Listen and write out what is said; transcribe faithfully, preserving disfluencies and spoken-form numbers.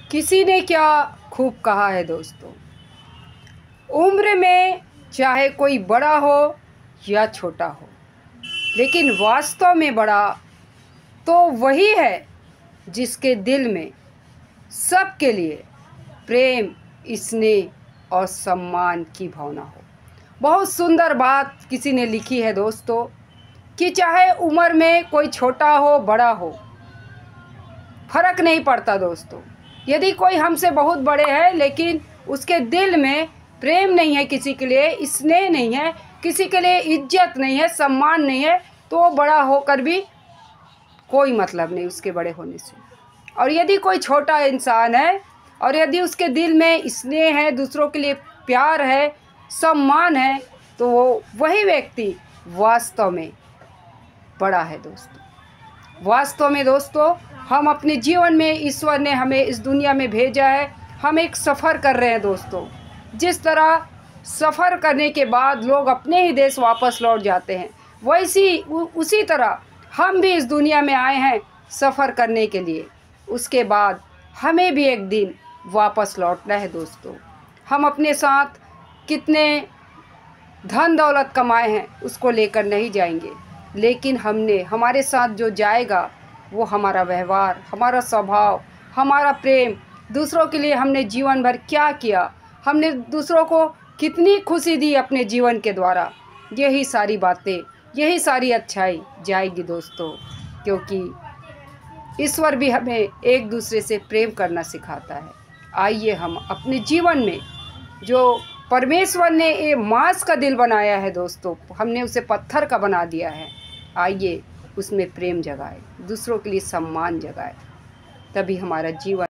किसी ने क्या खूब कहा है दोस्तों, उम्र में चाहे कोई बड़ा हो या छोटा हो, लेकिन वास्तव में बड़ा तो वही है जिसके दिल में सबके लिए प्रेम, स्नेह और सम्मान की भावना हो। बहुत सुंदर बात किसी ने लिखी है दोस्तों कि चाहे उम्र में कोई छोटा हो बड़ा हो, फ़र्क नहीं पड़ता दोस्तों। यदि कोई हमसे बहुत बड़े हैं लेकिन उसके दिल में प्रेम नहीं है, किसी के लिए स्नेह नहीं है, किसी के लिए इज्जत नहीं है, सम्मान नहीं है, तो वो बड़ा होकर भी कोई मतलब नहीं उसके बड़े होने से। और यदि कोई छोटा इंसान है और यदि उसके दिल में स्नेह है, दूसरों के लिए प्यार है, सम्मान है, तो वो वही व्यक्ति वास्तव में बड़ा है दोस्तों। वास्तव में दोस्तों, हम अपने जीवन में ईश्वर ने हमें इस दुनिया में भेजा है, हम एक सफ़र कर रहे हैं दोस्तों। जिस तरह सफ़र करने के बाद लोग अपने ही देश वापस लौट जाते हैं, वैसी उसी तरह हम भी इस दुनिया में आए हैं सफ़र करने के लिए। उसके बाद हमें भी एक दिन वापस लौटना है दोस्तों। हम अपने साथ कितने धन दौलत कमाए हैं उसको लेकर नहीं जाएंगे, लेकिन हमने हमारे साथ जो जाएगा वो हमारा व्यवहार, हमारा स्वभाव, हमारा प्रेम, दूसरों के लिए हमने जीवन भर क्या किया, हमने दूसरों को कितनी खुशी दी अपने जीवन के द्वारा, यही सारी बातें, यही सारी अच्छाई जाएगी दोस्तों। क्योंकि ईश्वर भी हमें एक दूसरे से प्रेम करना सिखाता है। आइए हम अपने जीवन में जो परमेश्वर ने ये मांस का दिल बनाया है दोस्तों, हमने उसे पत्थर का बना दिया है, आइए उसमें प्रेम जगाए, दूसरों के लिए सम्मान जगाए, तभी हमारा जीवन